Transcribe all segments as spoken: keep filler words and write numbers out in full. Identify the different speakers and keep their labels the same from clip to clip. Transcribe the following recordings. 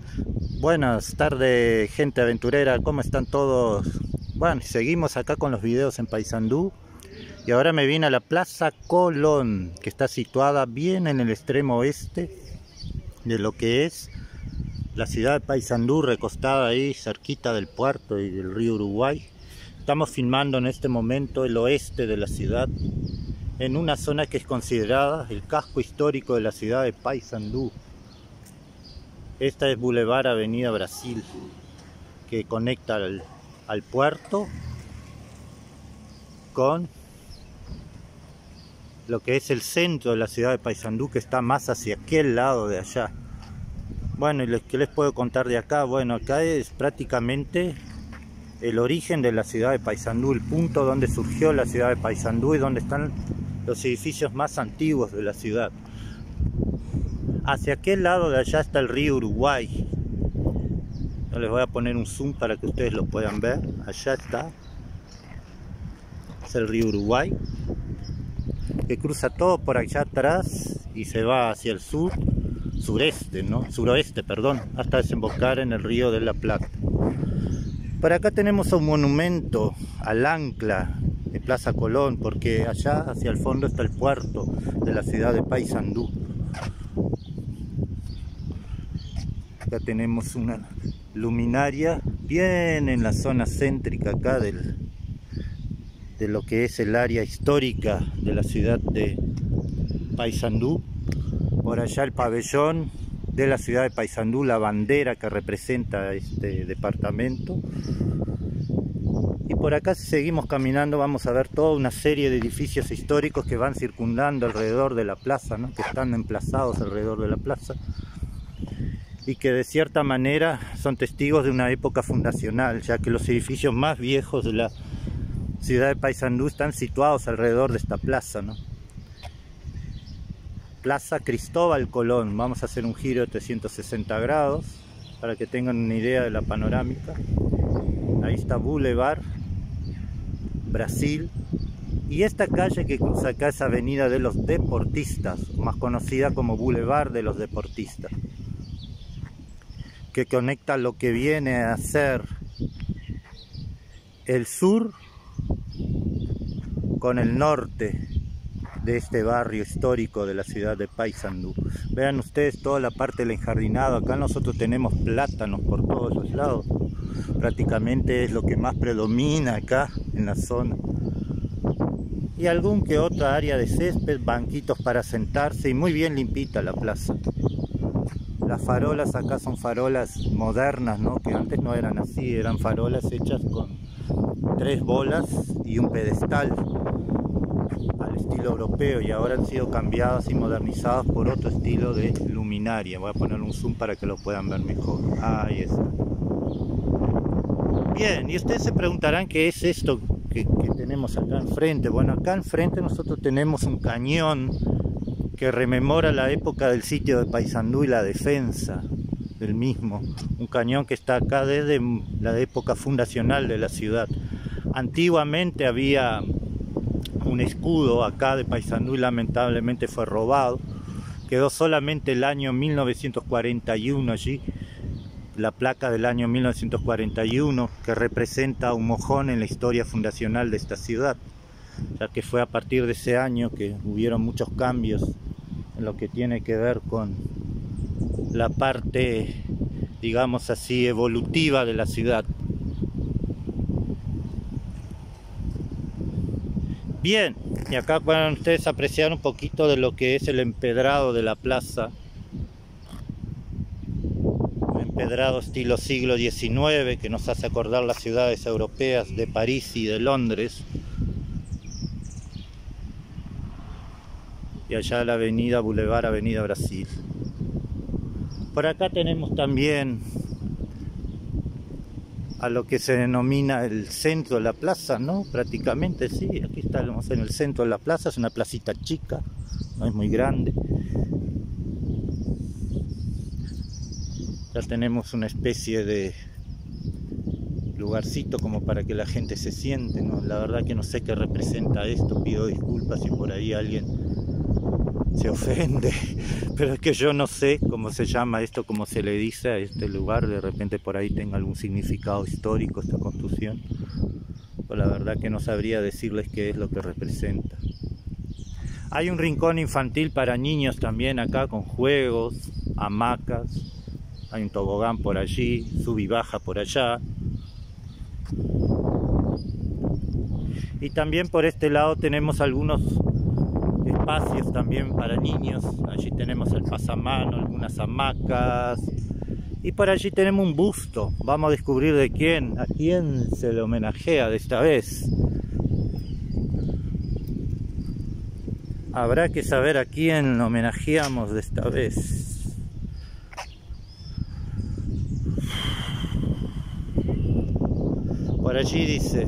Speaker 1: Buenas tardes, gente aventurera, ¿cómo están todos? Bueno, seguimos acá con los videos en Paysandú. Y ahora me vine a la Plaza Colón, que está situada bien en el extremo oeste de lo que es la ciudad de Paysandú, recostada ahí cerquita del puerto y del río Uruguay. Estamos filmando en este momento el oeste de la ciudad, en una zona que es considerada el casco histórico de la ciudad de Paysandú. Esta es Boulevard Avenida Brasil, que conecta al, al puerto con lo que es el centro de la ciudad de Paysandú, que está más hacia aquel lado de allá. Bueno, y ¿qué les puedo contar de acá? Bueno, acá es prácticamente el origen de la ciudad de Paysandú, el punto donde surgió la ciudad de Paysandú y donde están los edificios más antiguos de la ciudad. Hacia aquel lado de allá está el río Uruguay. Yo les voy a poner un zoom para que ustedes lo puedan ver. Allá está. Es el río Uruguay, que cruza todo por allá atrás y se va hacia el sur, sureste, ¿no? Suroeste, perdón, hasta desembocar en el río de la Plata. Por acá tenemos un monumento al ancla de Plaza Colón, porque allá hacia el fondo está el puerto de la ciudad de Paysandú. Acá tenemos una luminaria bien en la zona céntrica acá del, de lo que es el área histórica de la ciudad de Paysandú. Por allá el pabellón de la ciudad de Paysandú, la bandera que representa este departamento. Y por acá, si seguimos caminando, vamos a ver toda una serie de edificios históricos que van circundando alrededor de la plaza, ¿no? Que están emplazados alrededor de la plaza y que de cierta manera son testigos de una época fundacional, ya que los edificios más viejos de la ciudad de Paysandú están situados alrededor de esta plaza, ¿no? Plaza Cristóbal Colón. Vamos a hacer un giro de trescientos sesenta grados para que tengan una idea de la panorámica. Ahí está Boulevard Brasil, y esta calle que cruza acá es Avenida de los Deportistas, más conocida como Boulevard de los Deportistas, que conecta lo que viene a ser el sur con el norte de este barrio histórico de la ciudad de Paysandú. Vean ustedes toda la parte del enjardinado. Acá nosotros tenemos plátanos por todos los lados, prácticamente es lo que más predomina acá en la zona, y algún que otra área de césped, banquitos para sentarse, y muy bien limpita la plaza. Las farolas acá son farolas modernas, ¿no? Que antes no eran así, eran farolas hechas con tres bolas y un pedestal al estilo europeo, y ahora han sido cambiadas y modernizadas por otro estilo de luminaria. Voy a poner un zoom para que lo puedan ver mejor. Ahí está. Bien, y ustedes se preguntarán qué es esto que, que tenemos acá enfrente. Bueno, acá enfrente nosotros tenemos un cañón que rememora la época del sitio de Paysandú y la defensa del mismo. Un cañón que está acá desde la época fundacional de la ciudad. Antiguamente había un escudo acá de Paysandú y lamentablemente fue robado. Quedó solamente el año mil novecientos cuarenta y uno allí, la placa del año mil novecientos cuarenta y uno, que representa un mojón en la historia fundacional de esta ciudad, ya que fue a partir de ese año que hubieron muchos cambios en lo que tiene que ver con la parte, digamos así, evolutiva de la ciudad. Bien, y acá pueden ustedes apreciar un poquito de lo que es el empedrado de la plaza. Un empedrado estilo siglo diecinueve que nos hace acordar las ciudades europeas de París y de Londres. Y allá la avenida Boulevard Avenida Brasil. Por acá tenemos también a lo que se denomina el centro de la plaza, ¿no? Prácticamente, sí, aquí estamos en el centro de la plaza. Es una placita chica, no es muy grande. Ya tenemos una especie de lugarcito como para que la gente se siente, ¿no? La verdad que no sé qué representa esto, pido disculpas si por ahí alguien se ofende, pero es que yo no sé cómo se llama esto, cómo se le dice a este lugar. De repente por ahí tenga algún significado histórico esta construcción, pero la verdad que no sabría decirles qué es lo que representa. Hay un rincón infantil para niños también acá, con juegos, hamacas, hay un tobogán por allí, sub y baja por allá. Y también por este lado tenemos algunos espacios también para niños. Allí tenemos el pasamano, algunas hamacas. Y por allí tenemos un busto. Vamos a descubrir de quién, a quién se le homenajea de esta vez. Habrá que saber a quién homenajeamos de esta vez. Por allí dice...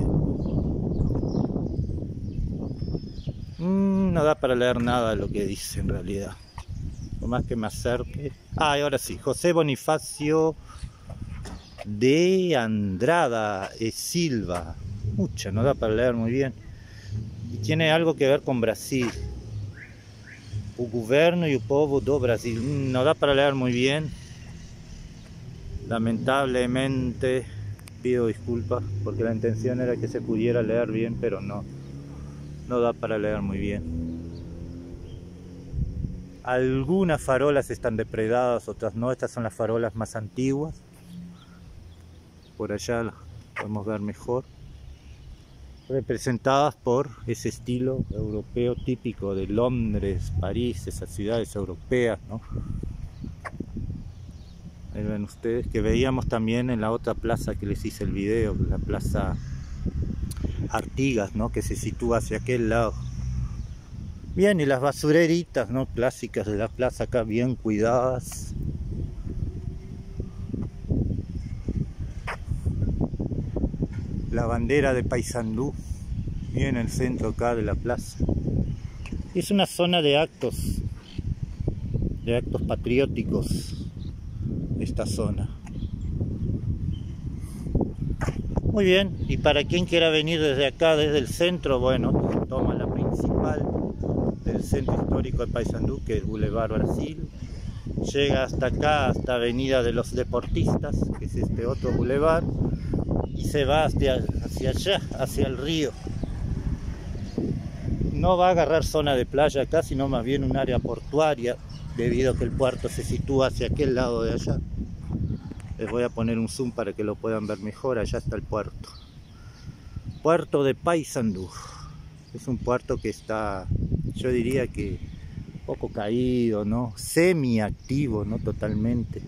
Speaker 1: Mm, no da para leer nada de lo que dice en realidad. Por más que me acerque. Ah, y ahora sí. José Bonifacio de Andrada e Silva. Mucha, no da para leer muy bien. Y tiene algo que ver con Brasil. O governo y el povo do Brasil. Mm, no da para leer muy bien. Lamentablemente pido disculpas porque la intención era que se pudiera leer bien, pero no. No da para leer muy bien. Algunas farolas están depredadas, otras no. Estas son las farolas más antiguas. Por allá las podemos ver mejor. Representadas por ese estilo europeo típico de Londres, París, esas ciudades europeas, ¿no? Ahí ven ustedes, que veíamos también en la otra plaza que les hice el video, la plaza Artigas, ¿no? Que se sitúa hacia aquel lado. Bien, y las basureritas, ¿no? Clásicas de la plaza acá, bien cuidadas. La bandera de Paysandú, bien en el centro acá de la plaza. Es una zona de actos, de actos patrióticos, esta zona. Muy bien, y para quien quiera venir desde acá, desde el centro, bueno, toma la principal del centro histórico de Paysandú, que es Boulevard Brasil. Llega hasta acá, hasta Avenida de los Deportistas, que es este otro boulevard, y se va hacia, hacia allá, hacia el río. No va a agarrar zona de playa acá, sino más bien un área portuaria, debido a que el puerto se sitúa hacia aquel lado de allá. Les voy a poner un zoom para que lo puedan ver mejor. Allá está el puerto. Puerto de Paysandú. Es un puerto que está, yo diría que un poco caído, ¿no? Semi-activo, no totalmente.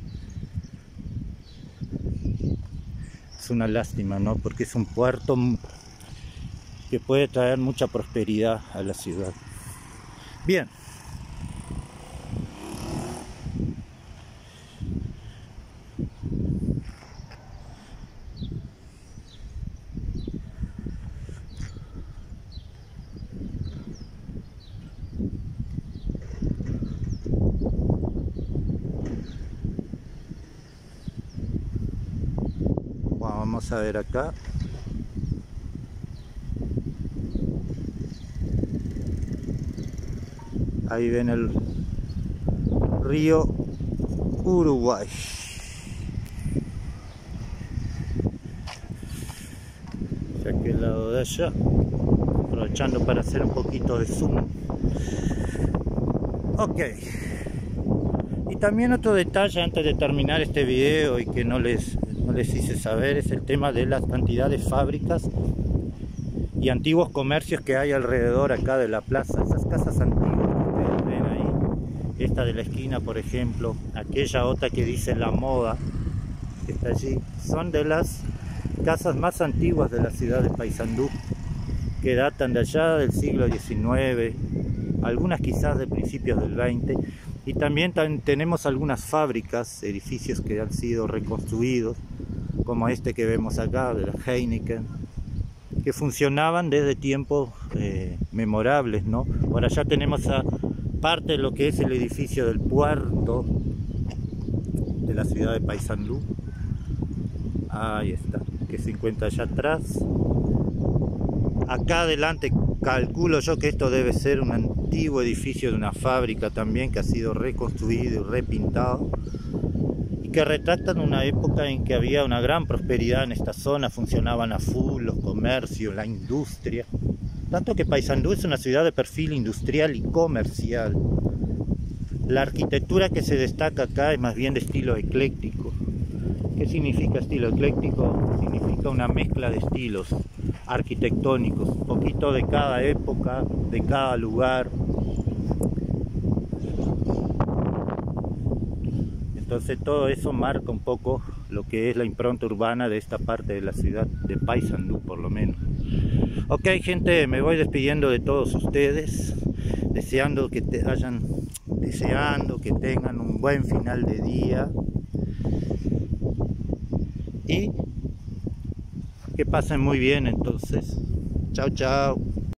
Speaker 1: Es una lástima, ¿no? Porque es un puerto que puede traer mucha prosperidad a la ciudad. Bien. Vamos a ver acá. Ahí ven el río Uruguay. De aquel lado de allá. Aprovechando para hacer un poquito de zoom. Ok. Y también otro detalle antes de terminar este video y que no les... no les hice saber, es el tema de las cantidades de fábricas y antiguos comercios que hay alrededor acá de la plaza. Esas casas antiguas que ustedes ven ahí, esta de la esquina por ejemplo, aquella otra que dice La Moda, que está allí, son de las casas más antiguas de la ciudad de Paysandú, que datan de allá del siglo diecinueve, algunas quizás de principios del veinte. Y también tenemos algunas fábricas, edificios que han sido reconstruidos, como este que vemos acá, de la Heineken, que funcionaban desde tiempos eh, memorables, ¿no? Por allá tenemos a parte de lo que es el edificio del puerto de la ciudad de Paysandú. Ahí está, que se encuentra allá atrás. Acá adelante calculo yo que esto debe ser una antiguo edificio de una fábrica también que ha sido reconstruido y repintado, y que retratan una época en que había una gran prosperidad en esta zona, funcionaban a full los comercios, la industria, tanto que Paysandú es una ciudad de perfil industrial y comercial. La arquitectura que se destaca acá es más bien de estilo ecléctico. ¿Qué significa estilo ecléctico? Significa una mezcla de estilos arquitectónicos, un poquito de cada época, de cada lugar. Entonces todo eso marca un poco lo que es la impronta urbana de esta parte de la ciudad de Paysandú, por lo menos. Ok, gente, me voy despidiendo de todos ustedes, deseando que te hayan, deseando que tengan un buen final de día y que pasen muy bien. Entonces, chao, chao.